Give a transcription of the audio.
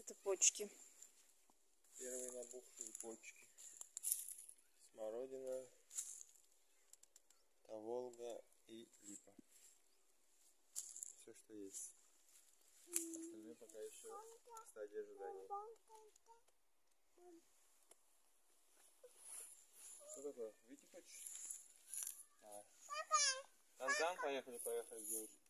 Это почки. Первые набухшие почки. Смородина, таволга и липа. Все, что есть. Остальное пока еще в стадии ожидания. Что такое? Выйти хочешь? Давай. Танцан, поехали, девушки.